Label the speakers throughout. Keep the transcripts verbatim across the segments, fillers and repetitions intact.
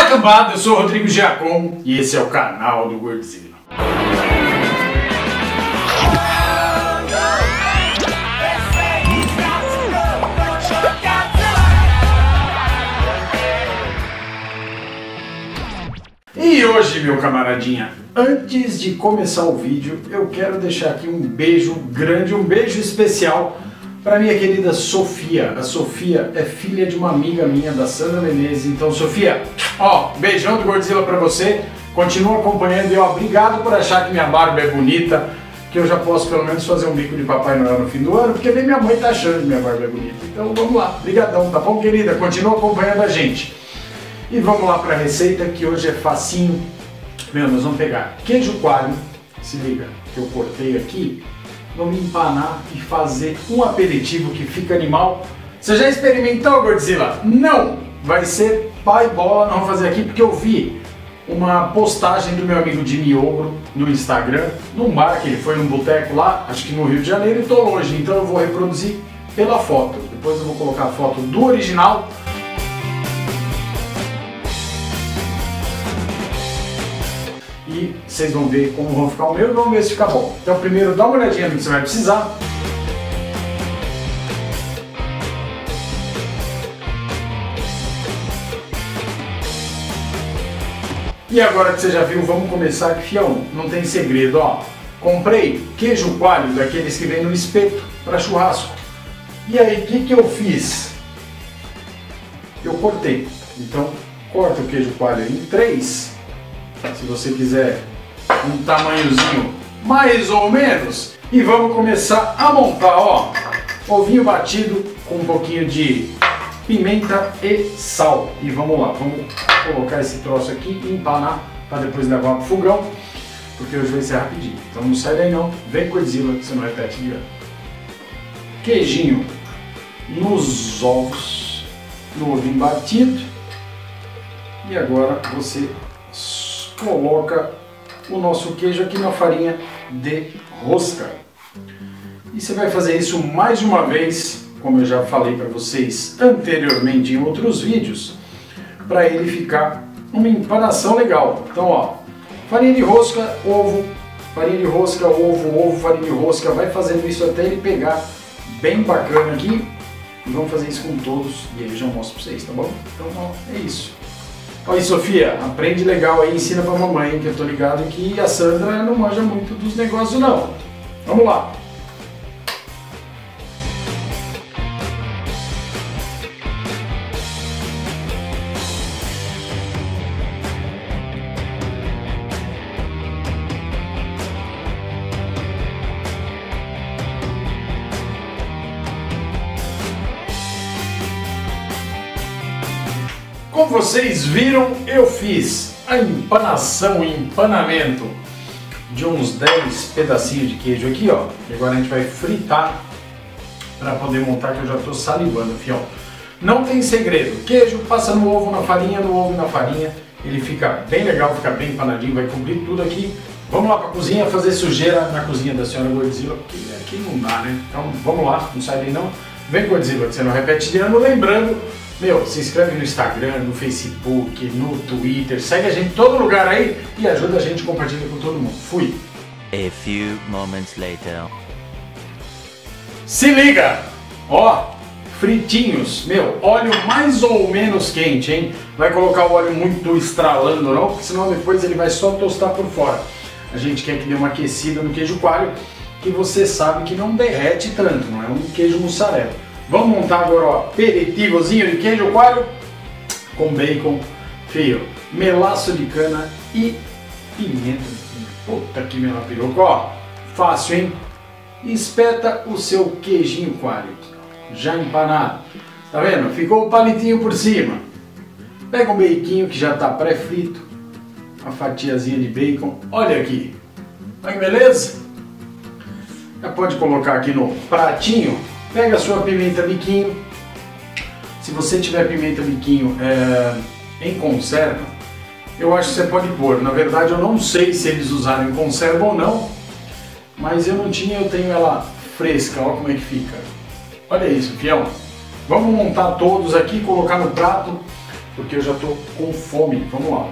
Speaker 1: Fala cambada, eu sou o Rodrigo Giacom e esse é o canal do Gordzilla. E hoje, meu camaradinha, antes de começar o vídeo, eu quero deixar aqui um beijo grande, um beijo especial para minha querida Sofia. A Sofia é filha de uma amiga minha, da Sandra Menezes. Então, Sofia, ó, beijão do Gordzilla para você. Continua acompanhando e ó, obrigado por achar que minha barba é bonita, que eu já posso pelo menos fazer um bico de Papai Noel no fim do ano, porque nem minha mãe tá achando que minha barba é bonita. Então, vamos lá, brigadão, tá bom, querida? Continua acompanhando a gente. E vamos lá para a receita, que hoje é facinho. Meu, nós vamos pegar queijo coalho, se liga, que eu cortei aqui. Vamos empanar e fazer um aperitivo que fica animal. Você já experimentou, Gordzilla? Não! Vai ser pai bola, não vou fazer aqui porque eu vi uma postagem do meu amigo Jimmy Ogro no Instagram, num bar que ele foi num boteco lá, acho que no Rio de Janeiro, e tô longe, então eu vou reproduzir pela foto. Depois eu vou colocar a foto do original. E vocês vão ver como vão ficar o meu e vamos ver se fica bom. Então primeiro dá uma olhadinha no que você vai precisar. E agora que você já viu, vamos começar aqui, fião. Não tem segredo, ó. Comprei queijo coalho, daqueles que vem no espeto, para churrasco. E aí, o que que eu fiz? Eu cortei. Então, corta o queijo coalho em três. Se você quiser um tamanhozinho mais ou menos. E vamos começar a montar, ó, ovinho batido com um pouquinho de pimenta e sal. E vamos lá, vamos colocar esse troço aqui e empanar para depois levar pro fogão, porque hoje vai ser rapidinho. Então não sai daí não, vem Gordzilla que você não repete de ano. Queijinho nos ovos, no ovinho batido. E agora você coloca o nosso queijo aqui na farinha de rosca. E você vai fazer isso mais de uma vez, como eu já falei para vocês anteriormente em outros vídeos, para ele ficar uma empanação legal. Então, ó, farinha de rosca, ovo, farinha de rosca, ovo, ovo, farinha de rosca, vai fazendo isso até ele pegar bem bacana aqui. E vamos fazer isso com todos e aí eu já mostro para vocês, tá bom? Então, ó, é isso. Olha aí, Sofia, aprende legal aí, ensina pra mamãe, que eu tô ligado que a Sandra não manja muito dos negócios não. Vamos lá! Como vocês viram, eu fiz a empanação e empanamento de uns dez pedacinhos de queijo aqui, ó. E agora a gente vai fritar para poder montar, que eu já estou salivando, fião. Não tem segredo, queijo passa no ovo, na farinha, no ovo e na farinha. Ele fica bem legal, fica bem empanadinho, vai cobrir tudo aqui. Vamos lá para a cozinha fazer sujeira na cozinha da senhora Gordzilla, porque aqui não dá, né? Então vamos lá, não sai daí não. Vem Gordzilla, que você não repete de ano, lembrando. Meu, se inscreve no Instagram, no Facebook, no Twitter, segue a gente em todo lugar aí e ajuda a gente, compartilha com todo mundo. Fui!
Speaker 2: A few moments later.
Speaker 1: Se liga! Ó, fritinhos, meu, óleo mais ou menos quente, hein? Vai colocar o óleo muito estralando não, porque senão depois ele vai só tostar por fora. A gente quer que dê uma aquecida no queijo coalho, que você sabe que não derrete tanto, não é um queijo mussarela. Vamos montar agora, ó, aperitivozinho de queijo coalho com bacon, fio, melaço de cana e pimenta. Puta que melapiroca, ó, fácil, hein? Espeta o seu queijinho coalho, já empanado. Tá vendo? Ficou o palitinho por cima. Pega um baconho que já tá pré-frito, uma fatiazinha de bacon. Olha aqui, olha que beleza? Já pode colocar aqui no pratinho. Pega a sua pimenta biquinho. Se você tiver pimenta biquinho é, em conserva, eu acho que você pode pôr. Na verdade eu não sei se eles usaram em conserva ou não, mas eu não tinha, eu tenho ela fresca. Olha como é que fica. Olha isso, fião. Vamos montar todos aqui, colocar no prato. porque eu já tô com fome. Vamos lá.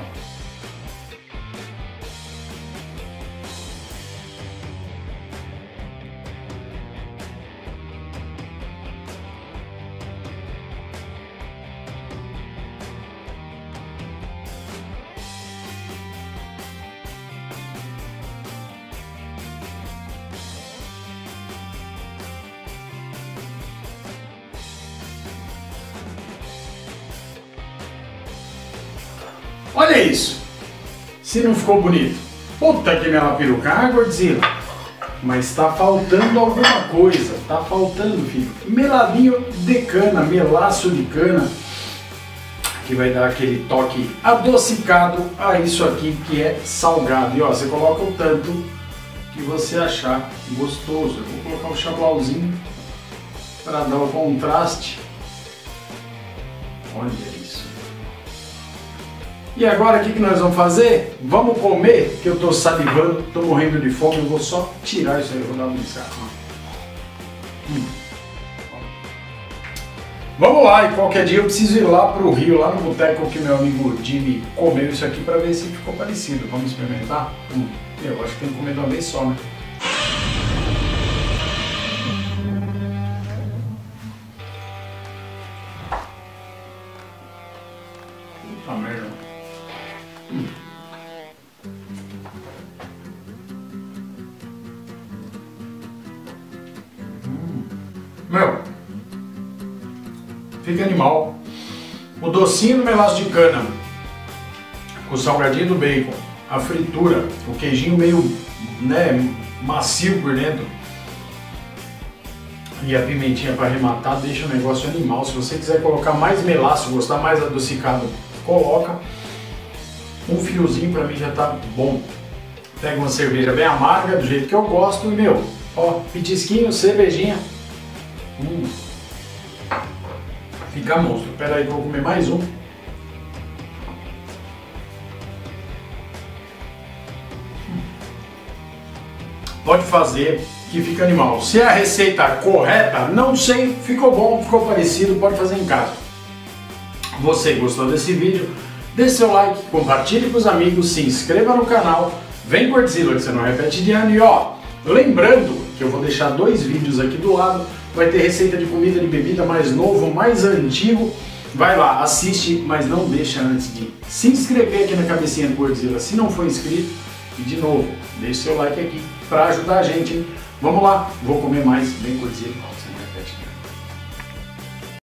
Speaker 1: Olha isso! Se não ficou bonito. Puta que me lapiruca, ah, Godzilla. Mas tá faltando alguma coisa. Tá faltando, filho. Meladinho de cana, melaço de cana. Que vai dar aquele toque adocicado a isso aqui que é salgado. E ó, você coloca o tanto que você achar gostoso. Eu vou colocar o chablauzinho para dar o contraste. Olha isso. E agora o que, que nós vamos fazer? Vamos comer, que eu tô salivando, tô morrendo de fome, eu vou só tirar isso aí, eu vou dar uma beliscada. Hum. Vamos lá, e qualquer dia eu preciso ir lá pro Rio, lá no boteco que meu amigo Jimmy comeu isso aqui para ver se ficou parecido. Vamos experimentar? Hum. Eu acho que tem que comer de uma vez só, né? Puta merda. Hum. Hum. Meu, fica animal. O docinho do melaço de cana, o salgadinho do bacon, a fritura, o queijinho meio, né, macio por dentro e a pimentinha para arrematar, deixa o negócio animal. Se você quiser colocar mais melaço, gostar mais adocicado, coloca. Um fiozinho pra mim já tá bom. Pega uma cerveja bem amarga, do jeito que eu gosto, e meu, ó, petisquinho, cervejinha. Hum. Fica monstro. Pera aí que eu vou comer mais um. Hum. Pode fazer que fica animal. Se é a receita correta, não sei, ficou bom, ficou parecido, pode fazer em casa. Você gostou desse vídeo? Deixe seu like, compartilhe com os amigos, se inscreva no canal, vem Godzilla que você não repete de ano. E ó, lembrando que eu vou deixar dois vídeos aqui do lado, vai ter receita de comida, de bebida mais novo, mais antigo. Vai lá, assiste, mas não deixa antes de se inscrever aqui na cabecinha do Godzilla se não for inscrito. E de novo, deixe seu like aqui para ajudar a gente, hein? Vamos lá, vou comer mais, vem Godzilla.